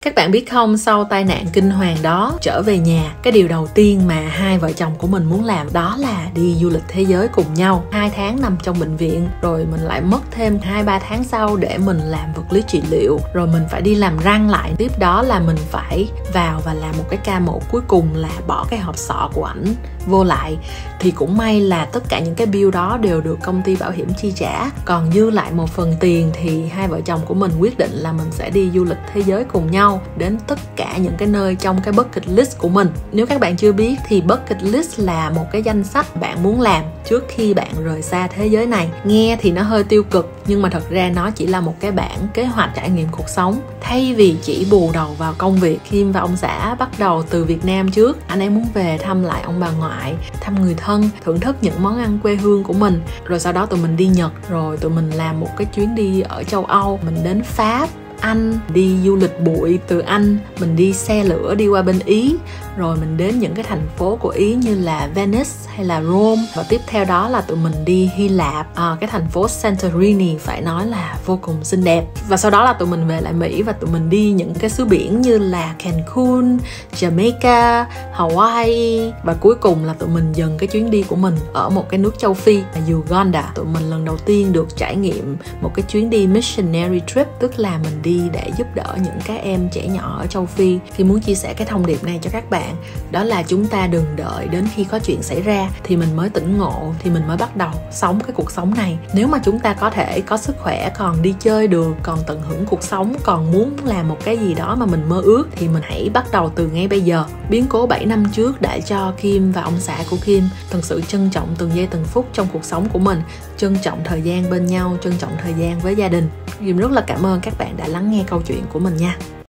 Các bạn biết không, sau tai nạn kinh hoàng đó, trở về nhà, cái điều đầu tiên mà hai vợ chồng của mình muốn làm đó là đi du lịch thế giới cùng nhau. 2 tháng nằm trong bệnh viện, rồi mình lại mất thêm 2-3 tháng sau để mình làm vật lý trị liệu, rồi mình phải đi làm răng lại. Tiếp đó là mình phải vào và làm một cái ca mổ cuối cùng là bỏ cái hộp sọ của ảnh vô lại. Thì cũng may là tất cả những cái bill đó đều được công ty bảo hiểm chi trả. Còn dư lại một phần tiền thì hai vợ chồng của mình quyết định là mình sẽ đi du lịch thế giới cùng nhau, đến tất cả những cái nơi trong cái bucket list của mình. Nếu các bạn chưa biết thì bucket list là một cái danh sách bạn muốn làm trước khi bạn rời xa thế giới này. Nghe thì nó hơi tiêu cực, nhưng mà thật ra nó chỉ là một cái bản kế hoạch trải nghiệm cuộc sống. Thay vì chỉ bù đầu vào công việc, Kim và ông xã bắt đầu từ Việt Nam trước. Anh ấy muốn về thăm lại ông bà ngoại, thăm người thân, thưởng thức những món ăn quê hương của mình. Rồi sau đó tụi mình đi Nhật, rồi tụi mình làm một cái chuyến đi ở châu Âu. Mình đến Pháp, Anh, đi du lịch bụi từ Anh, mình đi xe lửa đi qua bên Ý, rồi mình đến những cái thành phố của Ý như là Venice hay là Rome, và tiếp theo đó là tụi mình đi Hy Lạp, cái thành phố Santorini phải nói là vô cùng xinh đẹp. Và sau đó là tụi mình về lại Mỹ và tụi mình đi những cái xứ biển như là Cancun, Jamaica, Hawaii, và cuối cùng là tụi mình dừng cái chuyến đi của mình ở một cái nước châu Phi là Uganda. Tụi mình lần đầu tiên được trải nghiệm một cái chuyến đi missionary trip, tức là mình đi để giúp đỡ những các em trẻ nhỏ ở châu Phi. Khi muốn chia sẻ cái thông điệp này cho các bạn, đó là chúng ta đừng đợi đến khi có chuyện xảy ra thì mình mới tỉnh ngộ, thì mình mới bắt đầu sống cái cuộc sống này. Nếu mà chúng ta có thể có sức khỏe, còn đi chơi được, còn tận hưởng cuộc sống, còn muốn làm một cái gì đó mà mình mơ ước, thì mình hãy bắt đầu từ ngay bây giờ. Biến cố 7 năm trước đã cho Kim và ông xã của Kim thực sự trân trọng từng giây từng phút trong cuộc sống của mình, trân trọng thời gian bên nhau, trân trọng thời gian với gia đình. Kim rất là cảm ơn các bạn đã lắng nghe câu chuyện của mình nha.